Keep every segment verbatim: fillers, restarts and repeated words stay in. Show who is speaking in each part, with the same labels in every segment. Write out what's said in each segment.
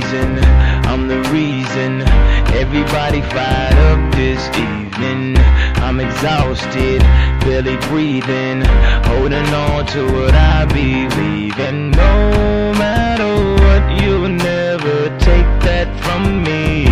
Speaker 1: amazing, I'm the reason everybody fired up this evening. I'm exhausted, barely breathing, holding on to what I believe in. No matter what, you'll never take that from me.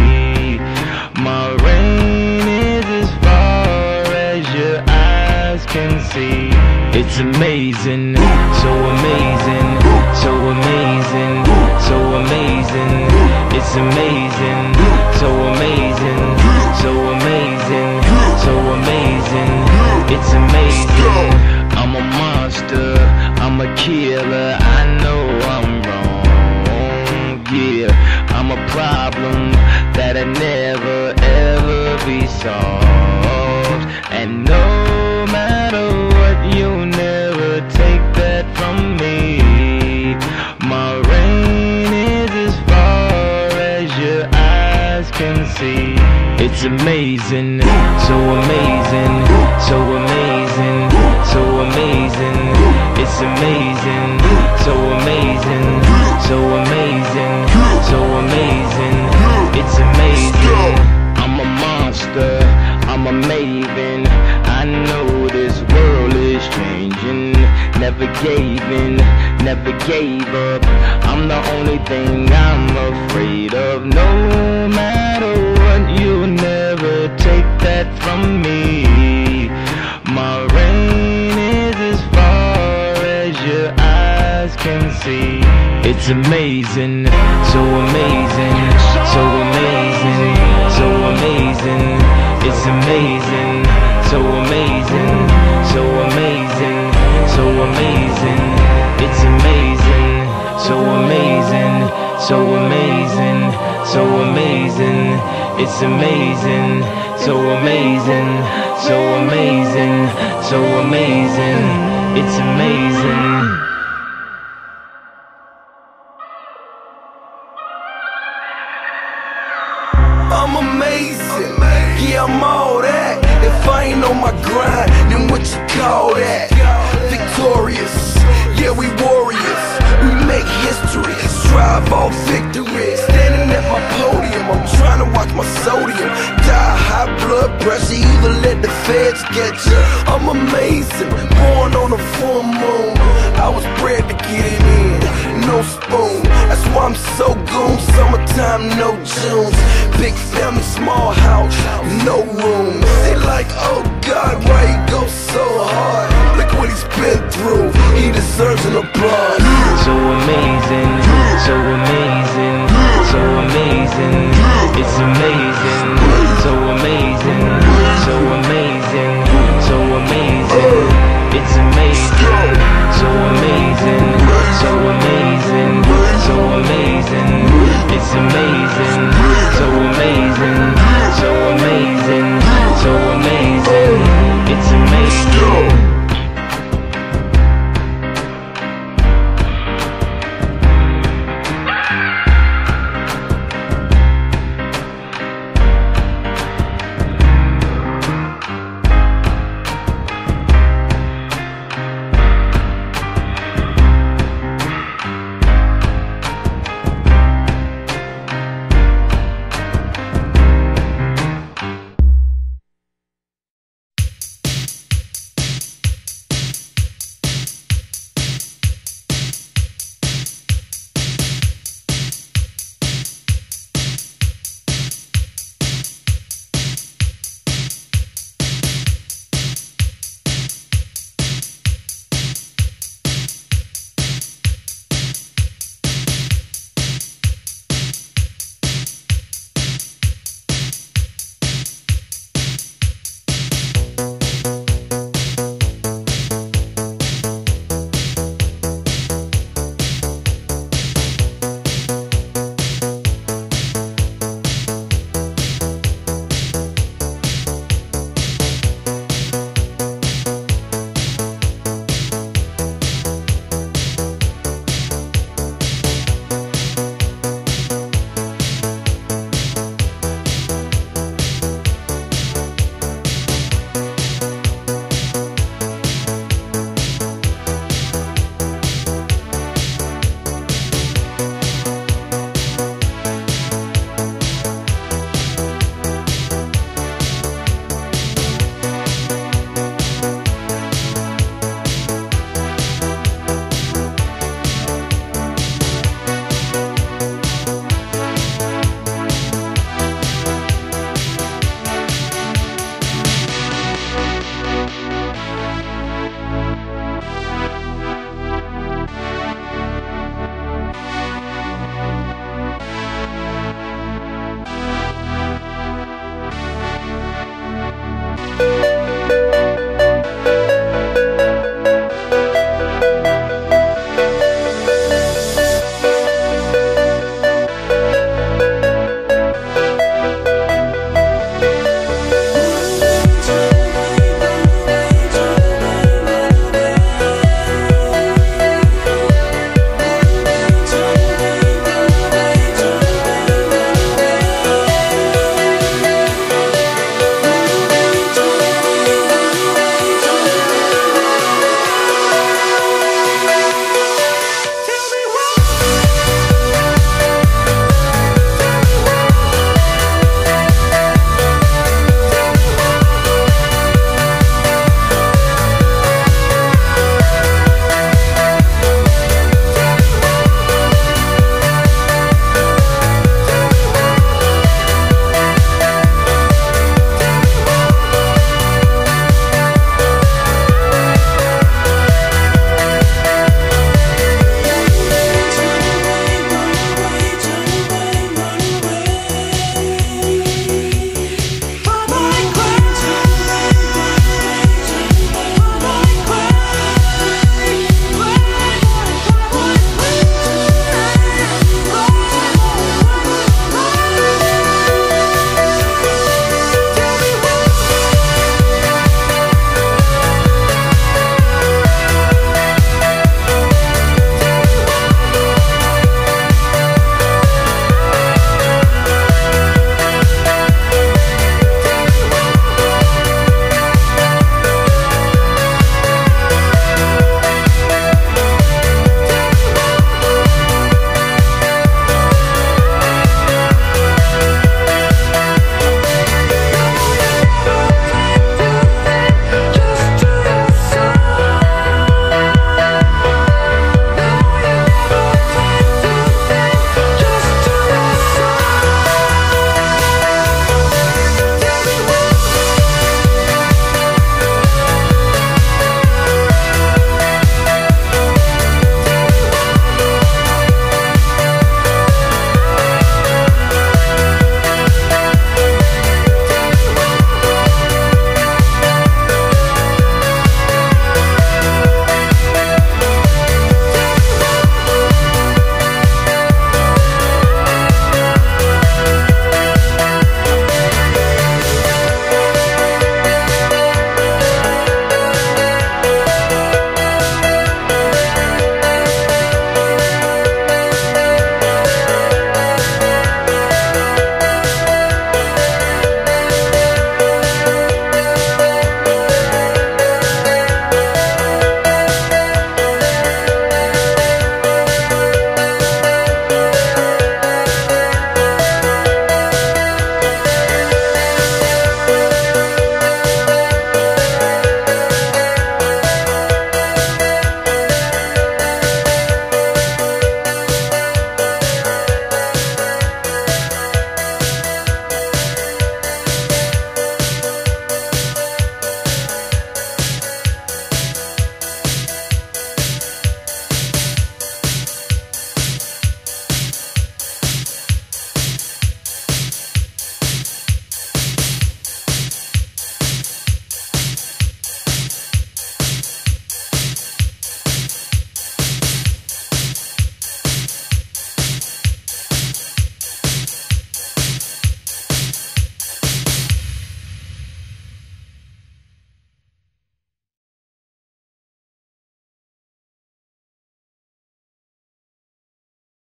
Speaker 1: My reign is as far as your eyes can see. It's amazing, so amazing, so amazing, so amazing. It's amazing, so amazing, so amazing, so amazing. It's amazing. I'm a monster, I'm a killer, I know I'm wrong, yeah. I'm a problem that'll never ever be solved. And no matter what, you'll never take that from me. My reign is as far as your eyes can see. It's amazing, so amazing, so amazing, so amazing. It's amazing, so amazing, so amazing, so amazing. It's amazing. I'm a monster, I'm a maven. I know this world is changing. Never gave in, never gave up. I'm the only thing I'm afraid of. No matter what, you'll never take that from me. My reign is as far as your eyes can see. It's amazing, so amazing, so amazing, so amazing. It's amazing, so amazing, so amazing, so amazing. It's amazing, so amazing, so amazing, so amazing. It's amazing, so amazing, so amazing, so amazing. It's amazing.
Speaker 2: I'm amazing, yeah, I'm all that. If I ain't on my grind, then what you call that? Victorious, yeah, we warriors. We make history, strive all victory. Standing at my podium, I'm trying to watch my sodium. Die high blood pressure, either let the feds get you. I'm amazing, born on a full moon. I was bred to get it in, no spoon. That's why I'm so goon. Summertime, no Junes. Big family, small house, no room. They like, oh God, why he go so hard? Look what he's been through, he deserves an applause.
Speaker 1: So amazing, so amazing, so amazing. It's amazing.